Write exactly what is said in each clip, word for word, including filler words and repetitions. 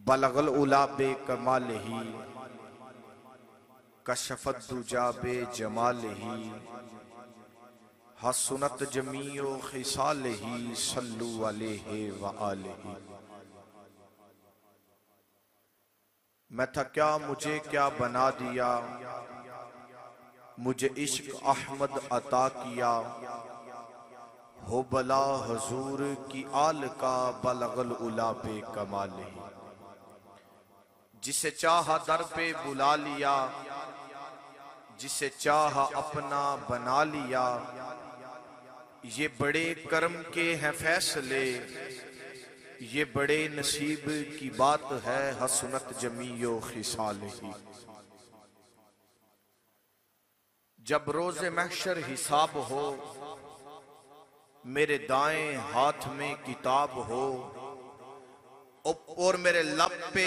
बलगल उला बे कमाल ही कशफत दुजा बे जमाल ही हसनत जमीओ खिसाल ही सल्लु अलैहि व आलिहि। मैं था क्या मुझे क्या बना दिया, मुझे इश्क अहमद अता किया, हो बला हजूर की आल का बलगल उला पे कमाल ही। जिसे चाहा दर पे बुला लिया, जिसे चाहा अपना बना लिया, ये बड़े कर्म के हैं फैसले, ये बड़े नसीब की बात है, हसनत जमीओ खिसाल ही। जब रोज़े महशर हिसाब हो, मेरे दाएं हाथ में किताब हो, और मेरे लब पे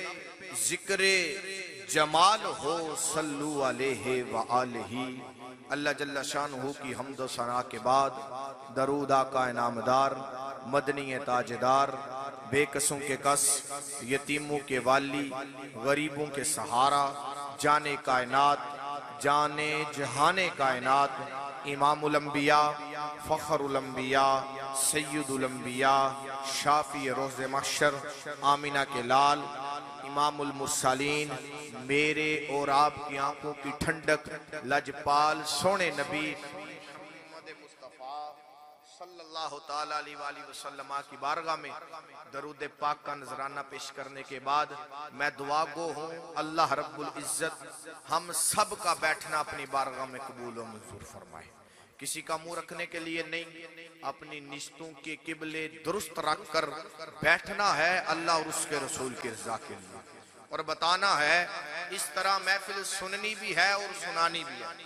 जिक्रे जमाल हो, सल्लु अलैहि व आलिहि। अल्लाह जल्ला शानहू की हम्द व सना के बाद दरूदा का इनामदार, मदनी ताजदार, बेकसों के कस, यतीमों के वाली, गरीबों के सहारा, जाने कायनात, जाने जहाने कायनात, इमामुल अंबिया, फखरुल अंबिया, सय्यदुल अंबिया, शाफी रोज़े महशर, आमिना के लाल, इमामुल मुरसलीन, मेरे और आपकी आंखों की ठंडक, लजपाल सोने नबी मोहम्मद मुस्तफा सल्लल्लाहु ताला अलैहि वसल्लम की बारगाह में दरूद पाक का नजराना पेश करने के बाद मैं दुआ गो हूँ, अल्लाह रब्बुल इज्जत हम सब का बैठना अपनी बारगाह में कबूल और मंजूर फरमाए। किसी का मुंह रखने के लिए नहीं, अपनी निश्तों के किबले दुरुस्त रख कर बैठना है अल्लाह और उसके रसूल की रजा के लिए, और बताना है इस तरह महफिल सुननी भी है और सुनानी भी है।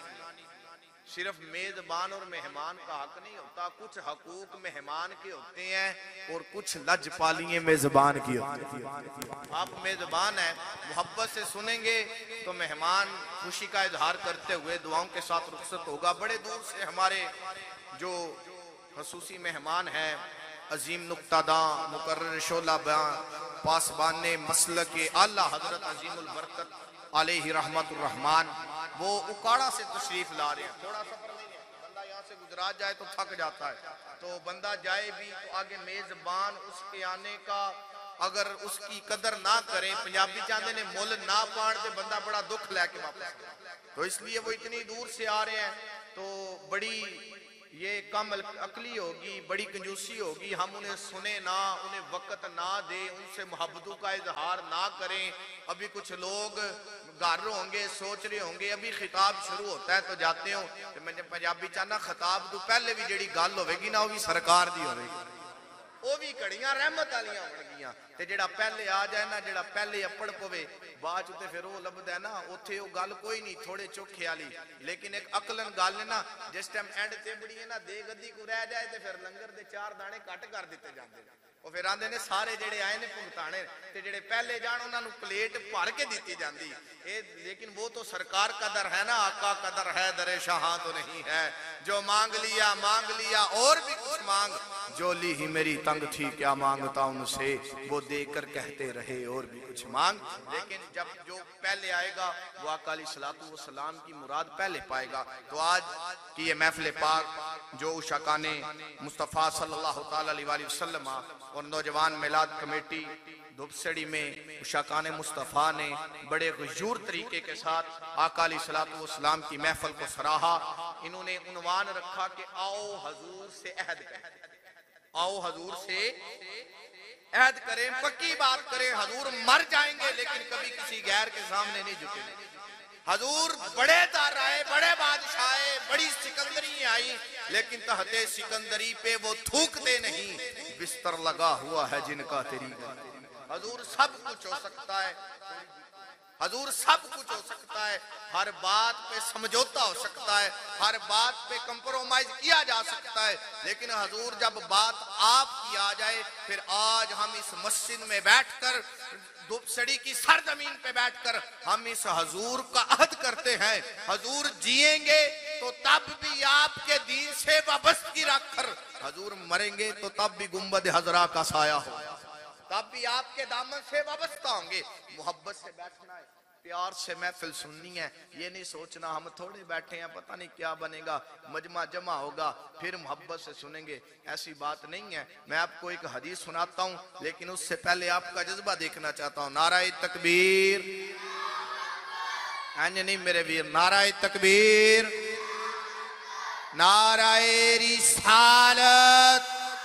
सिर्फ मेजबान और मेहमान का हक नहीं होता, कुछ हकूक मेहमान के होते हैं और कुछ लजपालियां मेजबान की होती है। आप मेजबान हैं, मोहब्बत से सुनेंगे तो मेहमान खुशी का इजहार करते हुए दुआओं के साथ रुखसत होगा। बड़े दूर से हमारे जो खसूसी मेहमान हैं, अजीम नुक्तादा मुकर्रर शोलाबा पासबान मसल के आला हजरत अजीमुल बरकत अलैहि रहमतुर रहमान, वो उकाड़ा से तशरीफ ला रहे हैं। थोड़ा सफर नहीं है, बंदा यहाँ से गुजरात जाए तो थक जाता है, तो बंदा जाए भी तो आगे मेजबान उसके आने का अगर उसकी कदर ना करें, पंजाबी चाहते ने मुल ना पाण तो बंदा बड़ा दुख लैके वापस, तो इसलिए वो इतनी दूर से आ रहे हैं। तो बड़ी ये कम अकली होगी, बड़ी कंजूसी होगी, हम उन्हें सुने ना, उन्हें वक्त ना दे, उनसे मोहब्बतों का इजहार ना करें। अभी कुछ लोग घर होंगे, सोच रहे होंगे अभी खिताब शुरू होता है तो जाते हो, तो मैं पंजाबी चाहना खिताब तो पहले भी जी गल होगी ना, वो भी सरकार दी होगी, वो भी घड़ियां रहमत वालियां होणगियां, ते जेड़ा पहले आ जाए ना, जेड़ा पहले अपड़ पवे बाद च फिर वो लभदा है ना, उत्थे वो गल कोई नहीं, थोड़े चोखे वाली। लेकिन एक अकलन गल है ना, जिस टाइम एंड ते बड़ी है ना, दे गद्दी को रह जाए तो फिर लंगर दे चार दाने कट कर दिते जाते हैं। वो फिर आंदे ने सारे जेड़े आए ने भुगताने ते जेड़े पहले जान उन्होंने प्लेट भर के दी जाती है। लेकिन वो तो सरकार का दर है ना, आका का दर है, दरे शाह तो नहीं है। जो मांग लिया मांग लिया और भी कुछ मांग, जो ली ही मेरी तंग थी क्या मांगता उनसे, वो देकर कहते रहे और भी कुछ मांग। लेकिन जब जो पहले आएगा वो आका अलैहिस्सलातु वस्सलाम की मुराद पहले पाएगा। तो आज की ये महफिल पाक जो उशाकाने मुस्तफ़ा सल्लल्लाहु ताला अलैहि वसल्लम और नौजवान मिलाद कमेटी दुबसड़ी में उशाकाने मुस्तफ़ा ने बड़े गुजूर तरीके के साथ आका अलैहिस्सलातु वस्सलाम की महफिल को सराहा। इन्होंने उन्वान रखा कि आओ हजूर से अहद करें, आओ हजूर से अहद करें, पक्की बात करें। हजूर मर जाएंगे लेकिन कभी किसी गैर के सामने नहीं झुकेंगे। हजूर बड़े दार आए, बड़े बादशाह, बड़ी सिकंदरी आई, लेकिन तहते सिकंदरी पे वो थूकते नहीं, बिस्तर लगा हुआ है जिनका तेरी। हजूर सब कुछ हो सकता है, हजूर सब कुछ हो सकता है, हर बात पे समझौता हो सकता है, हर बात पे कंप्रोमाइज किया जा सकता है। लेकिन हजूर जब बात आपकी आ जाए, फिर आज हम इस मस्जिद में बैठकर, दुबसड़ी की सरजमीन पे बैठकर हम इस हजूर का अहद करते हैं। हजूर जिएंगे तो तब भी आपके दीन से वाबस्तगी रखकर, हजूर मरेंगे तो तब भी गुंबद हजरा का साया हो। तब भी आपके दामन से वाबस्ता होंगे। मोहब्बत से बैठना है, प्यार से महफिल सुननी है। ये नहीं सोचना हम थोड़े बैठे हैं पता नहीं क्या बनेगा, मजमा जमा होगा फिर मोहब्बत से सुनेंगे, ऐसी बात नहीं है। मैं आपको एक हदीस सुनाता हूं, लेकिन उससे पहले आपका जज्बा देखना चाहता हूं। नाराए तकबीर, अंज नहीं मेरे वीर, नाराए तकबीर, नाराए रिसालत,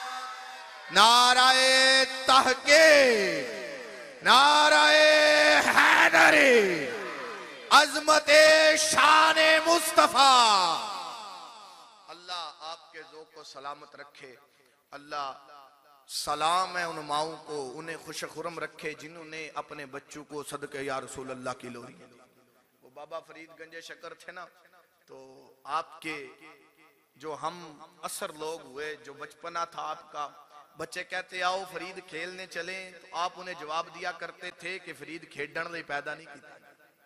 नाराए तहकीक, नाराए हैदरी, अजमते शाने मुस्तफा। अल्लाह आपके ज़ौक़ को सलामत रखे। अल्लाह सलाम है उन माओं को, उन्हें खुश खुरम रखे जिन्होंने अपने बच्चों को सदके या रसूल अल्लाह की लोरी। वो बाबा फरीद गंजे शकर थे ना, तो आपके जो हम असर लोग हुए, जो बचपना था आपका, बच्चे कहते आओ फरीद खेलने चले, तो आप उन्हें जवाब दिया करते थे कि फरीद खेडण लई पैदा नहीं किया।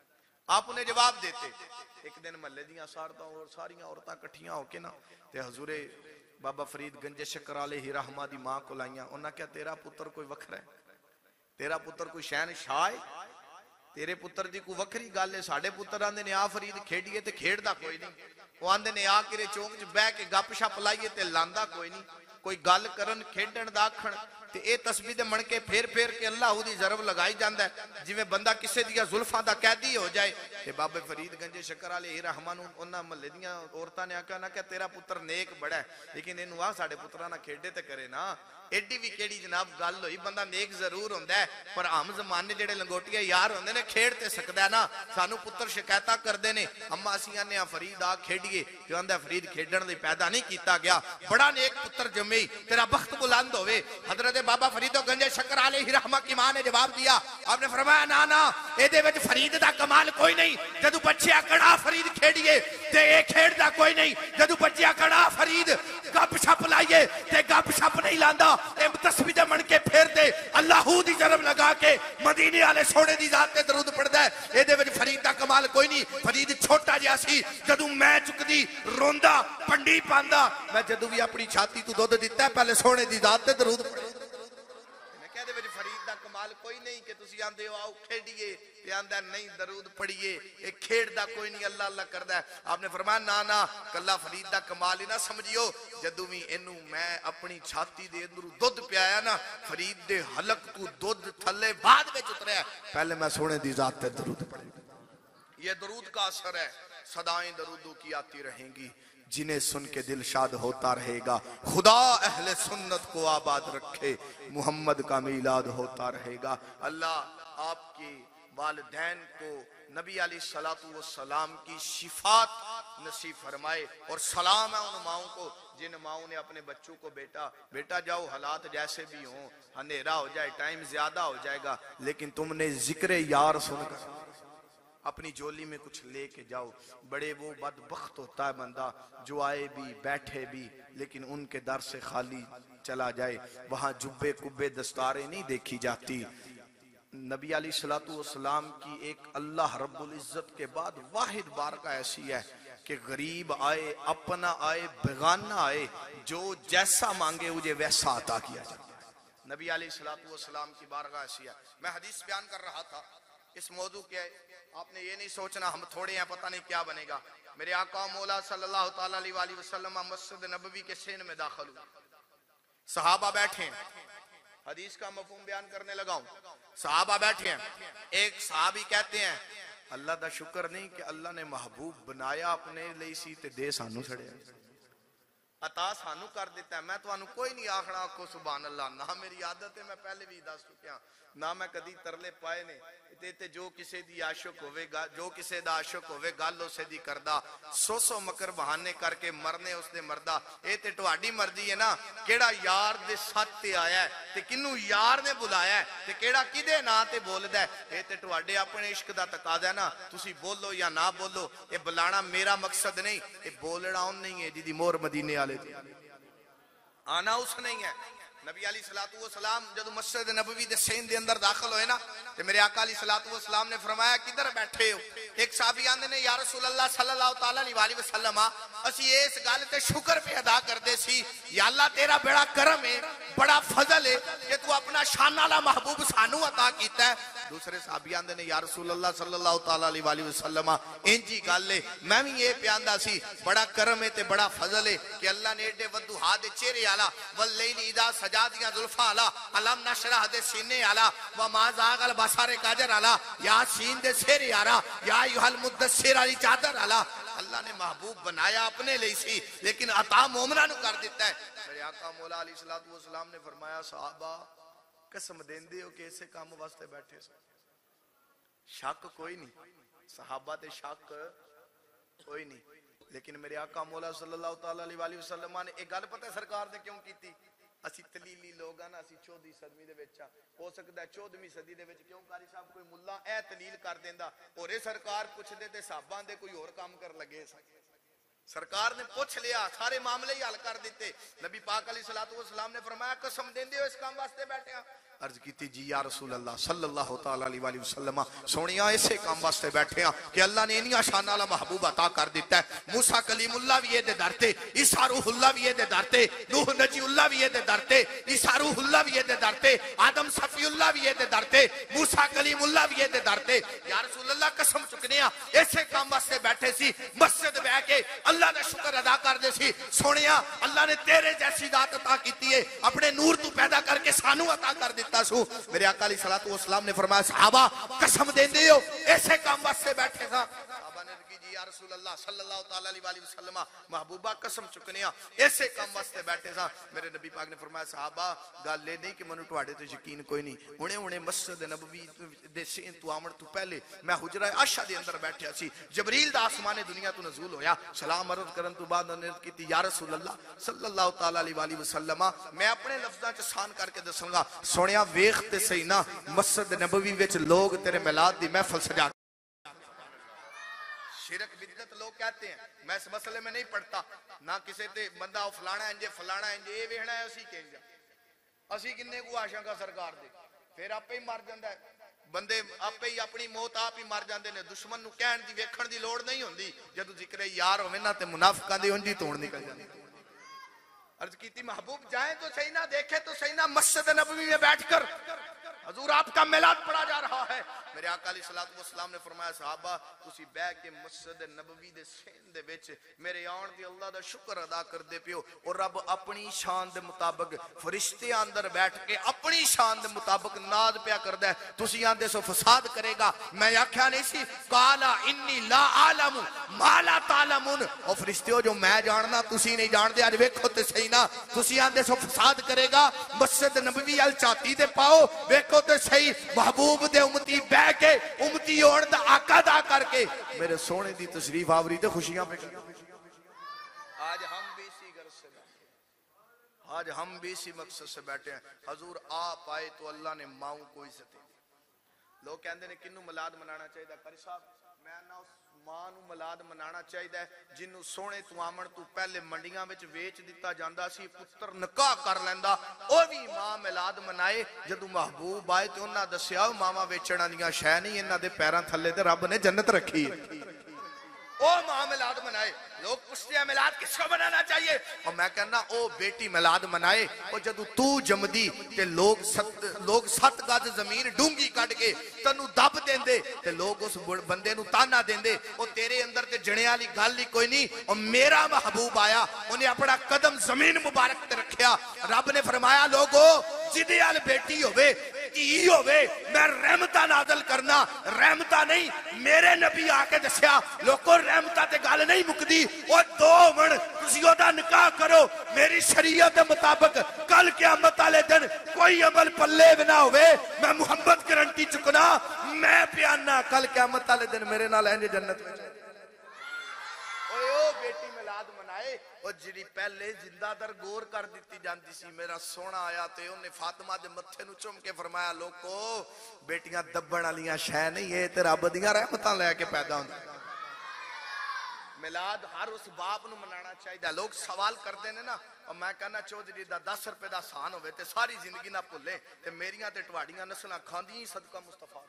आप उन्हें जवाब देते। एक दिन महल्ले दियां सारतां और सारियां औरतां इकट्ठियां होके ना ते हजूरे बाबा फरीद गंजे शकर अलैहि रहमा दी मां को लाइयां। उन्हां क्या तेरा पुत्र कोई वखरा है, तेरा पुत्र कोई शहनशाह है, तेरे पुत्र दी कोई वखरी गल है। साडे पुत्र आंदे ने आ फरीद खेडिए ते खेडदा कोई नहीं, वो आंदे ने आ किरे चौक च बह के गपशप लाइए ते लांदा कोई नहीं। कोई गल करन खेडण दा आखण ते ए तस्बीह दे मणके फेर फेर के अल्लाह दी जरब लगाई जांदा है जिवें बंदा किसे दियां जुल्फां दा कैदी हो जाए। ते बाबे फरीद गंजे शकर अलैहि रहमा नूं उन्हां महल्ले दियां औरतां ने आख्या ना कि तेरा पुत्र नेक बड़ा है, लेकिन इनू आ साडे पुत्रा नाल खेडे ते करे ना। एडी भी केड़ी जनाब गल होई, बंदा नेक जरूर हुंदा है पर आम जमाने जेड़े लंगोटिया यार हुंदे ने खेड ते सकदा है ना। सानू पुत्र शिकायतां करदे ने, अम्मा असीं आने आ फरीद आ खेडिए, ते आंदा फरीद खेडण लई पैदा नहीं कीता गया, बड़ा नेक पुत्र जम्मे, तेरा बख्त बुलंद होवे। हजरत बाबा फरीदो गंजे शकर अलैहि रहमा की मां ने जवाब दिया, आपने फरमाया ना ना एदे विच फरीद दा कमाल कोई नहीं। जदों बच्चे आखण आ फरीद खेडिए ते ए खेडदा कोई नहीं, जदों बच्चे आखण आ फरीद गपशप लाइए ते गपशप नहीं लांदा। तस्बीह दे मणके फेर दे अल्लाहू दी जरब लगा के मदीने वाले सोने दी जात ते दरूद पढ़दा है। एदे विच फरीद दा कमाल कोई नहीं। फरीद छोटा जिहा सी, जदों मैं चुकदी रोंदा पंडी पांदा, मैं जदों भी अपनी छाती तू दुध दिता है पहले सोने दी जात ते दरूद पढ़दा। मैं कहदे विच फरीद दा कमाल कोई नहीं कि तुसी आंदे हो आओ खेडिए ते आंदा नहीं दरूद पढ़िए, ए खेडदा कोई नहीं, अल्लाह अल्लाह करदा है। आपने फरमाया ना ना कल्ला फरीद दा कमाल ही ना समझियो, जदों भी इनू मैं अपनी छाती दे अंदरों दुध पियाया ना, फरीद दे हलक तू दुध थले बाद विच उतरया, पहले मैं सोने दी जात ते दरूद पढ़ी। ये दरूद का असर है। सदाएं दरूदों की आती रहेंगी, जिन्हें सुन के दिल शाद होता रहेगा। खुदा अहले सुन्नत को आबाद रखे, मोहम्मद का मीलाद होता रहेगा। अल्लाह आपकी वालिदैन को नबी अलैहि सलातु व सलाम की शिफात नसीब फरमाए। और सलाम है उन माओं को जिन माओं ने अपने बच्चों को बेटा बेटा जाओ हालात जैसे भी हों, अंधेरा हो जाए, टाइम ज्यादा हो जाएगा, लेकिन तुमने जिक्र यार सुनकर अपनी झोली में कुछ लेके जाओ। बड़े वो बदबख्त होता है बंदा जो आए भी बैठे भी लेकिन उनके दर से खाली चला जाए। वहां जुब्बे कुब्बे दस्तारें नहीं देखी जाती। नबी अलैहि सलातु वस्सलाम की एक अल्लाह रब्बुल इज्जत के बाद वाहिद बारका ऐसी है कि गरीब आए, अपना आए, बेगाना आए, जो जैसा मांगे मुझे वैसा अता किया जाए। नबी अलैहि सलातु वस्सलाम की बारगाह ऐसी है। मैं हदीस बयान कर रहा था इस मौजू के, आपने ये नहीं सोचना हम थोड़े हैं पता नहीं क्या बनेगा। मेरे आका मौला सल्लल्लाहु ताला अलैहि वसल्लम मस्जिद नबवी के सेन में दाखिल हुए, सहाबा बैठे हैं, हदीस का मफहूम बयान करने लगाऊं। सहाबा बैठे हैं, एक सहाबी कहते हैं अल्लाह दा शुक्र नहीं कि अल्लाह ने महबूब बनाया अपने लिए सी ते दे सानू छड़िया, अता सानू कर दिता है। मैं तुहानू कोई नहीं आखना आखो सुभान अल्लाह, ना मेरी आदत है, मैं पहले भी दस चुकिया, ना मैं कदी तरले पाए ने। ते ते जो किसे दी आशिक होवेगा, जो किसे दा आशिक होवे गल उसे दी करदा, सौ सौ मकर बहाने करके मरने उसदे मरदा। ए ते तुहाडी मर्जी है ना केड़ा यार दे सच ते आया है ते किन्नू यार ने बुलाया है ते केड़ा किदे नां ते बोलदा है। ए ते तुहाडे अपने इश्क दा तकाजा है ना, तुसी बोलो या ना बोलो, ए बुलाना मेरा मकसद नहीं, ए बोलना उन नहीं है जिदी मोहर मदीने वाले दी, आना उस नहीं है। नबी अली सलातु व सलाम जब मस्जिद नबवी दे सेन दे अंदर दाखिल होए ना ते मेरे आका अली सलातु व सलाम ने फरमाया किधर बैठे हो। एक साहबी आंदे ने या रसूल अल्लाह सल्लल्लाहु ताला अलैहि वसल्लम असी इस गल ते शुक्र पे अदा करदे सी या अल्लाह तेरा बड़ा करम है बड़ा फजल है कि तू अपना शान वाला महबूब सानू अता कीता है। दूसरे साहबी आंदे ने या रसूल अल्लाह सल्लल्लाहु तआला अलैहि वसल्लम इंजी गल है मैं भी ये प्यांदा सी बड़ा करम है ते बड़ा फजल है कि अल्लाह ने एडे वद्दू हाथ दे चेहरे वाला वल लैली इदा सजा दिया जुल्फा वाला अलम नशरह दे सीने वाला व मा जागल बसारे काजर वाला यासीन दे चेहरे वाला या अय्युहल मुद्दस्सिर वाली चादर वाला अल्लाह ने महबूब बनाया अपने लिए सी लेकिन अता मोमना नु कर दिता है। मेरे आका मौला अलैहिस्सलातु वस्सलाम ने फरमाया सहाबा कसम देंदे हो कि ऐसे काम वास्ते बैठे सो शक कोई नहीं सहाबा ते शक कोई नहीं लेकिन मेरे आका मौला सल्लल्लाहु तआला अलैहि वसल्लम ने एक गल पता सरकार ने क्यों की असी तलीली लोग ना असी चौदहवीं सदी दे विच हो सकता है चौदहवीं सदी दे विच क्यों कारी साहब कोई मुल्ला ए तलील कर देंदा और सरकार पुछदे ते साहबां दे कोई और काम कर लगे सरकार ने पूछ लिया सारे मामले ही हल कर दिते। नबी पाक अलैहिस्सलातु वस्सलाम ने फरमाया कसम देंदे हो इस काम वास्ते बैठे हैं अर्ज की जी या रसूल अल्लाह सल्लल्लाहु तआला अलैहि वसल्लम सोनिया इसे काम वास्ते बैठे हैं कि अल्लाह ने इन्नियां शान वाला महबूब अता कर दिता है। मूसा कलीमुल्लाह भी ये दर ते ईसा रूहुल्लाह भी ये दर ते नूह नजीउल्लाह भी ये दर ते ईसा रूहुल्लाह भी ये दर ते आदम सफीउल्लाह भी ये दर ते मूसा कलीमुल्लाह भी ये दर ते या रसूल अल्लाह कसम चुकने इसे काम वास्ते बैठे सी मस्जिद बैठ के अल्लाह का शुक्र अदा करदे सी सोनिया अल्लाह ने तेरे जैसी जात अता की है अपने नूर तू पैदा करके सानू अता कर दिता सू। मेरे आका अलैहिस्सलातु वस्सलाम ने फरमाया सहाबा कसम देंदे हो ऐसे काम वास्ते बैठे था सहाबा ने की जी या रसूल अल्लाह सल्लल्लाहु तआला अलैहि वसल्लम महबूबा कसम चुकने ऐसे काम वास्ते बैठे था। मेरे नबी पाक ने फरमाया सहाबा गल ये नहीं कि मैनू तुहाडे ते यकीन कोई नहीं हुणे हुणे मस्जिद नबवी दे सेन तू आमण तू पहले मैं हुजरा आशा दे अंदर बैठा सी जबरील दा आसमाने दुनिया तो नज़ूल होया सलाम अर्ज करन तो बाद ने की या रसूल अल्लाह सल्लल्लाहु तआला अलैहि वसल्लम मैं अपने लफ्जां च शान करके दसांगा सोनिया वेख ते सही ना मस्जिद नबवी विच लोग तेरे मिलाद दी महफिल सजा शिरक बिदअत लोग कहते हैं मैं इस मसले में नहीं पढ़ता ना किसी ते बंदा फलाना इंजे फलाना इंजे ये वेखना है असी कहंगे असी किन्ने को आशंका सरकार दे फिर आपे ही मर जांदा है बंदे आपे ही अपनी मौत आप ही मर जाते हैं दुश्मन नूं कहण दी वेखण दी लोड़ नहीं होंदी जदों जिक्र यार होवे ना ते मुनाफिकां दी उंज ही तोड़ निकल जाती। अर्ज की महबूब जाए तो सही ना देखे तो सही ना मस्जिद नबवी में बैठकर हजूर आपका मिलाद पढ़ा जा रहा है। मेरे आका अलैहिस्सलातु वस्सलाम ने फरमाया सहाबा तुसी बैठ के मस्जिद नबवी दे सेन दे विच मेरे आउण दी अल्लाह दा शुक्र अदा करदे पियो और रब अपनी शान दे मुताबिक फरिश्ते अंदर बैठ के अपनी शान दे मुताबिक नाद पिया करदा है तुसी आंदे सो फसाद करेगा मैं आख्या नहीं सी काला इन्नी ला आलमु मा ला तालमुन ओ फरिश्तियो जो मैं जानना तुसी नहीं जानदे आज वेखो ते सही ना तुसी आंदे सो फसाद करेगा मस्जिद नबवी अल छाती ते पाओ वेखो ते सही महबूब दे उम्मती बैठ के उम्मती होण दा आका दा करके मेरे सोने दी तशरीफ आवरी ते खुशियां पे आज हम भी इसी गर्ज से बैठे आज हम भी इसी मकसद से बैठे हैं हजूर आप आए तो अल्लाह ने माऊ कोई सते लोग कहते हैं किन्नू मिलाद मनाना चाहिए कारी साहब मैं ना उस मां नू मिलाद मनाना चाहिए जिन्नू सोने तू आमण तू पहले मंडियां विच वेच दिता जांदा सी पुत्र निकाह कर लैंदा ओ भी मां मिलाद मनाए जदों महबूब आए ते उन्हां दस्सिया मावां वेचण वालियां शै नहीं इन्हां दे पैरां थल्ले ते रब ने जन्नत रखी है ओ मां मिलाद मनाए लोग पूछते हैं मिलाद किसको मनाना चाहिए और मैं कहना ओ बेटी मिलाद मनाए और जदू तू जमदी ते लोग सत लोग सत गज जमीन डूंगी कट के तन्नू दब देंदे ते लोग उस बंदे नू ताना देंदे ओ तेरे अंदर ते जणे वाली गल ही कोई नहीं और मेरा महबूब आया उन्हें अपना कदम जमीन मुबारक ते रखया रब ने फरमाया लोगो जिदे अल बेटी होवे धी होवे मैं रहमता नाज़िल करना रहमता नहीं मेरे नबी आके दस्या लोगों रहमता ते गल नहीं मुकदी ओ दो मन तुसी ओदा निकाह करो मेरी शरीयत के मुताबिक कल क़यामत वाले दिन कोई अमल पल्ले भी ना होवे मैं मुहम्मद गारंटी चुकना मैं प्याना कल क़यामत वाले दिन मेरे नाल इंज जन्नत में ओए ओ बेटी मिलाद मनाए और जिहड़ी पहले जिंदा दर गौर कर दी जाती सी मेरा सोना आया तो उन्हें फातिमा दे मत्थे नूं चुम के फरमाया लोको बेटियां दब्बण वालियां शै नहीं है ते रब दियां रहमतां लैके पैदा होंदी मिलाद हर उस बाप नूं मनाना चाहिए लोग सवाल करते हैं ना और मैं कहना चौधरी दा दस रुपए का सान होवे ते सारी जिंदगी ना भुले ते मेरियां ते तुहाडियां नस्लां खांदियां सदका मुस्तफा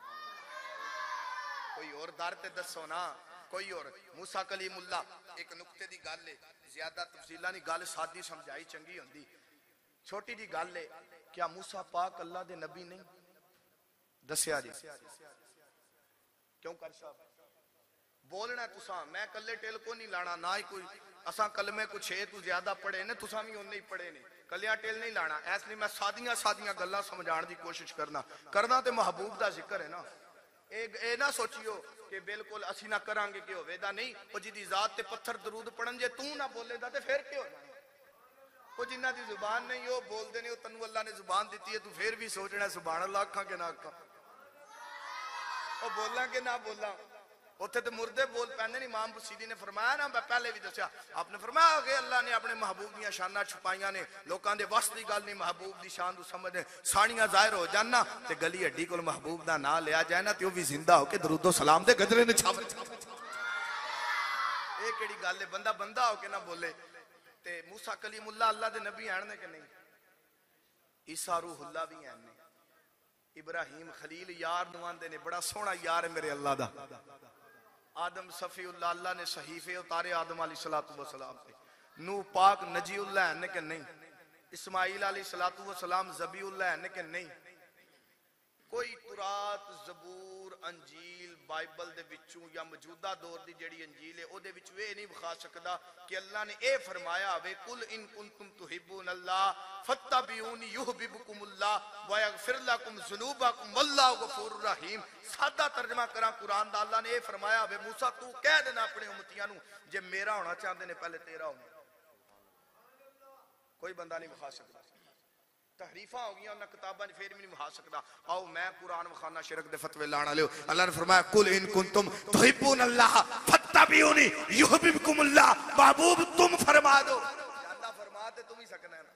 कोई और दर ते दसो ना कोई और मूसा कलीमुल्लाह एक नुक्ते दी गल है ज्यादा तफसीलां दी गल सादी समझाई चंगी होंदी छोटी जी गल है, क्या मूसा पाक अल्लाह दे नबी नहीं? दसिया जी क्यों कर साहब बोलना तुसा, मैं कल्ले टेल को नहीं लाना ना ही कोई असा कलमे को छे तू ज्यादा पढ़े ने तुसा भी उन्ने ही पढ़े ने, कलिया टेल नहीं लाना। इसलिए मैं सादियां सादियां गल्लां समझाने की कोशिश करना करना ते महबूब दा जिक्र है ना। ए ना सोचियो कि बिल्कुल असी ना करांगे कि होवेदा नहीं। ओ जिदी जात ते पत्थर दरूद पढ़न जे तू ना बोलेदा ते फिर क्यों होना? ओ जिन्ना दी जुबान नहीं ओ बोलदे ने, ओ तन्नू अल्लाह ने जुबान दी है, तू फिर भी सोचना सुभान अल्लाह आखां के ना आखां, ओ बोलां के ना बोलां। उत्थे तो मुर्दे बोल पैंदे। इमाम बुसीदी ने फरमाया ना, मैं पहले भी दसिया, आपने फरमाया कि अल्लाह ने अपने महबूब दी शाना छुपाइयां ने, लोकां दे वस दी गल नहीं महबूब दी शान तू समझ साड़ियां जाहिर हो जाना ते गली हड्डी कोल महबूब दा नाम लिया जाए ना ते ओ भी जिंदा होके दरूदो सलाम दे गजरे ने छाप। ये केड़ी गल है? बंदा बंदा होके ना बोले। ते मूसा कलीमुल्लाह अल्लाह दे नबी आने के नहीं, ईसा रूहुल्लाह भी हैं ने, इब्राहिम खलील यार नवांदे ने, बड़ा सोहना यार है मेरे अल्लाह दा। आदम सफीउल्लाह अल्लाह ने सहीफे उतारे आदम अलैहिस्सलातु वस्सलाम पे। नूह पाक नजीउल्लाह है के नहीं? इस्माइल अलैहिस्सलातु वस्सलाम ज़बीउल्लाह है के नहीं? कोई तुरात ज़बूर अंजील बाइबल दे विचों या मौजूदा दौर दी जेड़ी अंजील है ओदे विच वे नहीं विखा सकदा कि अल्लाह ने ए फरमाया वे कुल इन कुंतुम तुहिब्बून अल्लाह फत्तबिऊनी युहब्बुकुमुल्लाह व यगफिर लकुम ज़ुनूबकुम वल्लाहु गफूरुर रहीम। सादा तर्जमा करा कुरान दा, अल्लाह ने ए फरमाया वे मूसा तू कह देना अपने उम्मतियां नू जे मेरा होना चाहते ने पहले तेरा होना। कोई बंदा नहीं विखा सकदा। तहरीफा हो गई उन्हें किताबा फिर भी नहीं विखा सकता। आओ मैं कुरान विखाना शिरक दे फतवे लाना लियो। अल्लाह ने फरमाया कुल इन कुंतुम तुहिब्बून अल्लाह फत्तबिऊनी युहब्बुकुमुल्लाह, महबूब तुम फरमा दो। अल्लाह फरमाते तुम ही सकना है ना,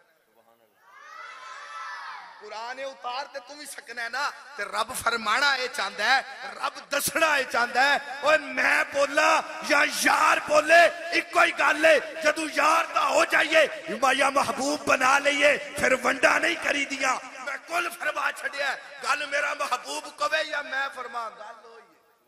कुरान उतार ते तुम ही सकना है ना। ते रब फरमाना ये चाहता है, रब दसना ये चाहता है। ओए मैं बोला या यार बोले इको ही गल है। जदू यार दा हो जाइए या महबूब बना लइए फिर वंडा नहीं करी दिया। मैं कुल फरमा छड़िया गल मेरा महबूब कवे या मैं फरमा गल होई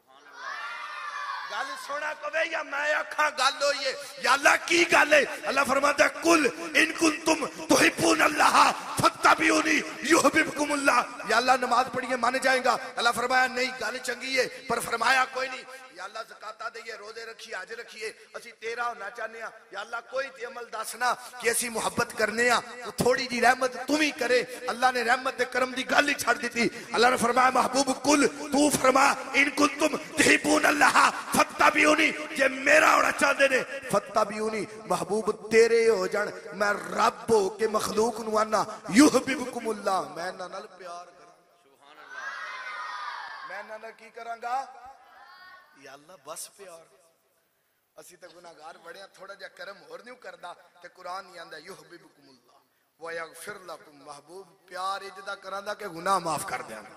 गल सोना कवे या मैं आखा गल होई है या अल्लाह की गल है? अल्लाह फरमाता है कुल इन कुंतुम तुहिब्बून अल्लाह फत्तबिऊनी युहब्बुकुमुल्लाह। या अल्लाह नमाज पढ़िए मान जाएगा? अल्लाह फरमाया नहीं गल चंगी है पर फरमाया कोई नहीं। या अल्लाह ज़काता दईए रोजे रखिए हज रखिए असी तेरा होना चाहते हैं। या अल्लाह कोई ते अमल दसना कि असी मुहब्बत करने आ तो थोड़ी जी रहमत तुम ही करे। अल्लाह ने रहमत दे करम दी गल ही छड़ दी। अल्लाह ने फरमाया महबूब कुल तू फरमा इन कुंतुम तुहिब्बून अल्लाह फत्तबिऊनी, जे मेरा होना चाहते ने फत्तबिऊनी महबूब तेरे हो जान। मैं रब हो के मखलूक नू आना युहब्बुकुमुल्लाह, मैं इन्हां नाल प्यार करा। सुभान अल्लाह, मैं इन्हां नाल की करांगा? या अल्लाह बस प्यार। असी तो गुनाहगार बड़े थोड़ा जा करम होर नहीं करदा ते कुरान नहीं आंदा युहब्बुकुमुल्लाह व यगफिर लकुम, महबूब प्यार इजदा करांदा के गुनाह माफ कर देंदा।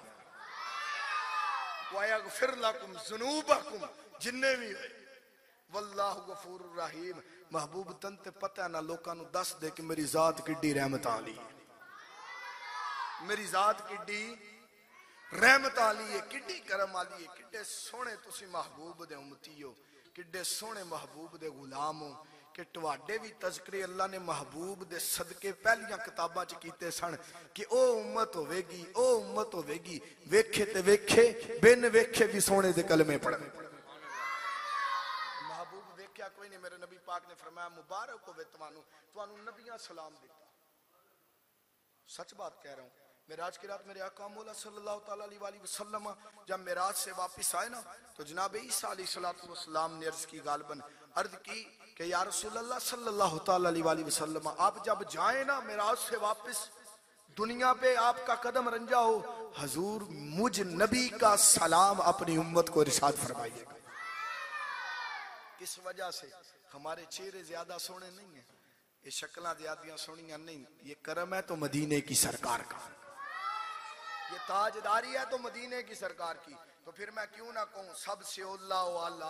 व यगफिर लकुम ज़ुनूबकुम जिन्ने भी होए वल्लाहु गफूरुर रहीम। महबूब तन ते पता ना लोकां नू दस दे कि मेरी जात किड्डी रहमत वाली है, मेरी जात किड्डी रहमत वाली है, किड्डी करम वाली है। किड्डे सोहने तुसी महबूब दे उम्मती हो, किड्डे सोहने महबूब दे गुलाम हो कि तुहाडे भी तज़किरे अल्लाह ने महबूब दे सदके पहलियां किताबां च कीते सन कि ओ उम्मत होवेगी ओ उम्मत होवेगी वेखे ते वेखे बिन वेखे भी सोहने दे कलमे पढ़े। महबूब वेख्या कोई नहीं। मेरे नबी पाक ने फरमाया मुबारक होवे तुहानू, तुहानू नबियां सलाम दिता। सच बात कह रहा हूं। मेराज की रात मेरे आका मौला सल्लल्लाहु तआला अलैहि वसल्लम जब मेराज से वापस आए ना तो जनाब ईसा अलैहिस्सलातु वस्सलाम ने अर्ज की गालबन अर्ज की कि या रसूल अल्लाह सल्लल्लाहु तआला अलैहि वसल्लम आप जब जाए ना मेराज से वापस दुनिया पे आपका कदम रंजा हो, हजूर मुझ नबी का सलाम अपनी उम्मत को इरशाद फरमाइएगा। किस वजह से? हमारे चेहरे ज्यादा सोने नहीं है, ये शक्लां ज्यादा सोनियां नहीं, ये करम है तो मदीने की सरकार का, ये ताजदारी है तो मदीने की सरकार की। तो फिर मैं क्यों ना कहूं सबसे औला वाला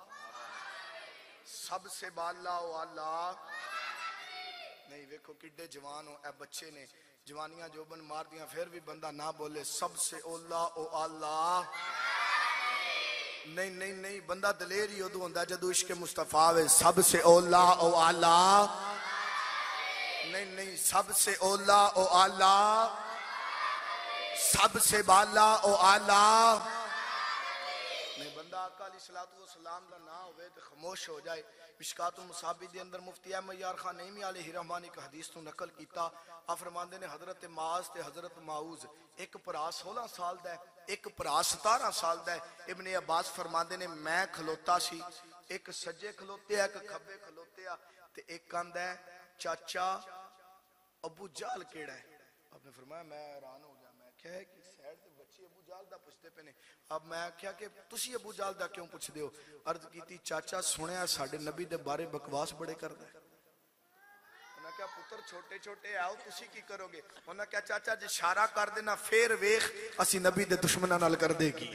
सबसे बाला वाला नहीं। देखो किड्डे जवान हो, ए बच्चे ने जवानियां जोबन मार दियां फिर भी बंदा ना बोले सबसे औला ओ आला। नहीं नहीं नहीं, बंदा दलेर ही उदों होंदा जदों इश्क मुस्तफा वे सबसे औला ओ आला। नहीं नहीं, सबसे ओला ओ आला, सबसे बाला ओ आला। नहीं बंदा आका अलैहिस्सलातु वस्सलाम दा ना होवे ते खामोश हो जाए। मिशकातुल मुसाबी दे अंदर मुफ्ती अहमद यार खान नईमी अलैहि रहमानी का हदीस तो नकल कीता। आ फरमांदे ने हजरत माज ते हजरत माऊज एक भरा सोलह साल दा, एक भरा सतारह साल दा। इब्ने अब्बास फरमांदे ने मैं खलोता सी, एक सज्जे खलोते आ, एक खब्बे खलोते आ, ते एक कहंदा है चाचा अबू जाल केड़ा है। आपने फरमाया मैं हैरान हो गया, मैं क्या है कि सैड दे बच्चे अबू जाल दा पुछदे पे ने। अब मैं क्या कि तुसी अबू जाल दा क्यों पुछदे हो? अर्ज कीती चाचा सुनिया साडे नबी दे बारे बकवास बड़े करदा है। उन्हें क्या पुत्र छोटे छोटे आओ तुसी की करोगे? उन्हें क्या चाचा जे इशारा कर देना फिर वेख असी नबी दे दुश्मनां नाल कर देगी।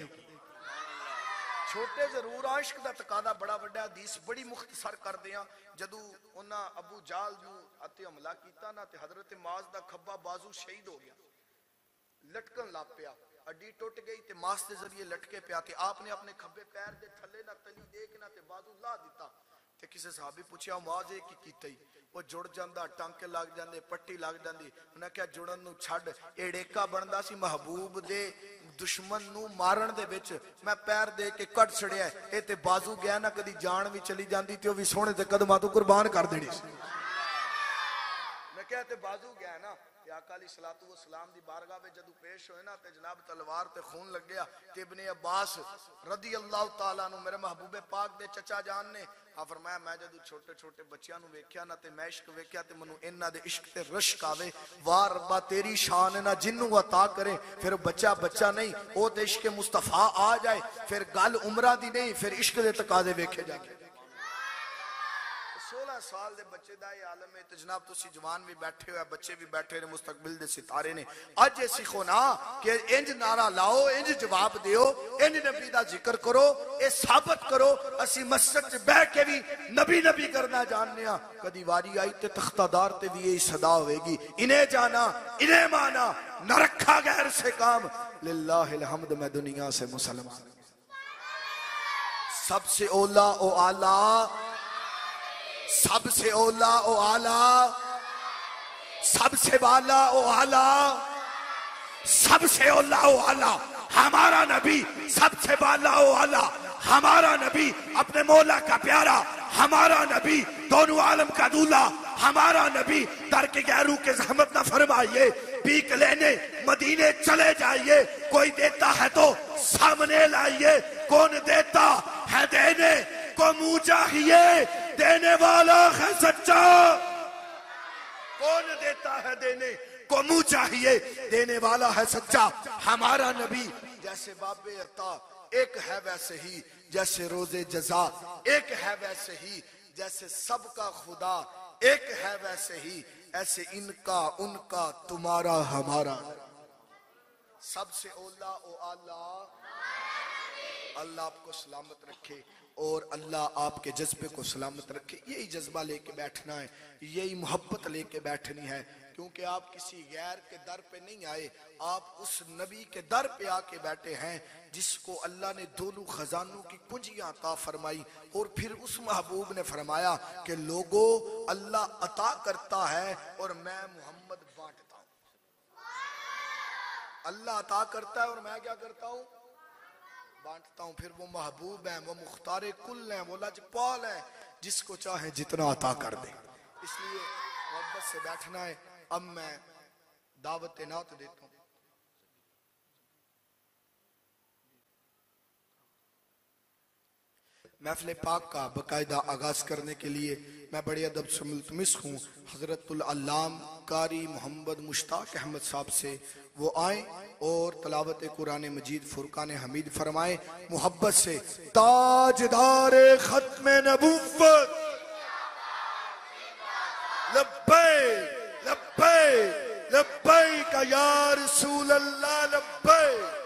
छोटे जरूर आ, इश्क दा तकादा बड़ा वड्डा। हदीस बड़ी मुख्तसर कर दिया। जदू उन्हां अबू जाल नू अते हमला कीता ना ते हजरत माज दा खब्बा बाजू शहीद हो गया, लटकन लग पिया, हड्डी टुट गई ते मास दे जरिए लटके पिया। ते आपने अपने खब्बे पैर दे थल्ले ना तली दे के ना ते बाजू ला दिता। ते किसी साहबी पूछया माज की कीता ही? वो जुड़ जांदा, टांके लग जांदे, पट्टी लग जांदी। उन्हें क्या जुड़न नू छड्ड, एड़ेका बनदा सी महबूब दे दुश्मन नू मारन दे विच मैं पैर दे के कट छड़िया। ए ते बाजू गया ना कदी जान भी चली जांदी ते ओ भी सोहणे ते कदमां तो कुर्बान कर देनी सी। मैं क्या ते बाजू गया ना ते आका अलैहिस्सलातु वस्सलाम दी बारगाह में जदू पेश होए ना ते जनाब तलवार ते खून लग गया। ते इब्ने अब्बास रदी अल्लाह तआला नु मेरे महबूबे पाक दे चचा जान ने आ फरमाया मैं जदू छोटे छोटे बच्चियां नु वेख्या ना ते मैं इश्क वेख्या ते मनु इन्हां दे इश्क ते रश्क आवे। वाह रब्बा तेरी शान ना जिन्नू अता करे। फिर बच्चा बच्चा नहीं ओ ते इश्क मुस्तफा आ जाए। फिर गल उम्रा दी नहीं, फिर इश्क दे तकाजे वेखे जाके। सोलह साल दे बच्चे दा ये आलम है। जनाब तुसी जवान भी बैठे हो, बच्चे भी बैठे ने, मुस्तकबिल दे सितारे ने। अज ये सीखो ना कि इंज नारा लाओ, इंज जवाब दियो, इंज नबी दा जिक्र करो, ये साबित करो असी मस्जिद च बैठ के भी नबी नबी करना जानने आ। कदी वारी आई ते तख्तादार ते भी यही सदा होएगी, इन्हें जाना इन्हें माना, न रखा गैर से काम, लिल्लाहिल हम्द मैं दुनिया से मुसलमान। सबसे ओला ओ आला, सबसे ओला ओ आला, सबसे वाला ओ आला, सबसे ओला ओ आला हमारा नबी, सबसे वाला ओ आला हमारा नबी, अपने मौला का प्यारा हमारा नबी, दोनों आलम का दूल्हा हमारा नबी। दर के गैरू के जहमत ना फरमाइए, पीक लेने मदीने चले जाइए। कोई देता है तो सामने लाइए, कौन देता है देने को मुंह चाहिए, देने वाला है सच्चा। कौन देता है देने को मुंह चाहिए, देने वाला है सच्चा हमारा नबी। जैसे बाबे अता एक है वैसे ही, जैसे रोजे जजा एक है वैसे ही, जैसे सबका खुदा एक है वैसे ही, ऐसे इनका उनका तुम्हारा हमारा। सबसे ओला ओ आला। अल्लाह आपको सलामत रखे और अल्लाह आपके जज्बे को सलामत रखे। यही जज्बा लेके बैठना है, यही मोहब्बत लेके बैठनी है। क्योंकि आप किसी गैर के दर पे नहीं आए, आप उस नबी के दर पे आके बैठे हैं जिसको अल्लाह ने दोनों खजानों की कुंजियां अता फरमाई। और फिर उस महबूब ने फरमाया कि लोगों अल्लाह अता करता है और मैं मोहम्मद बांटता हूं। अल्लाह अता करता है और मैं क्या करता हूं? बांटता हूं। फिर वो महबूब है, वो मुख्तारे कुल है, वो लजपाल है, जिसको चाहे जितना अता कर दे। इसलिए मोहब्बत से बैठना है। अब मैं दावत नात देता हूं। महफिल पाक का बाकायदा आगाज करने के लिए मैं बड़े अदब से मुल्तमिस हूँ हजरतुल अल्लाम कारी मोहम्मद मुश्ताक अहमद साहब से, वो आए और तलावत कुरान मजीद फुरकान हमीद फरमाए मोहब्बत से। ताजदारे खत्म नबुव्वत लब्बैक लब्बैक लब्बैक या रसूल अल्लाह लब्बैक।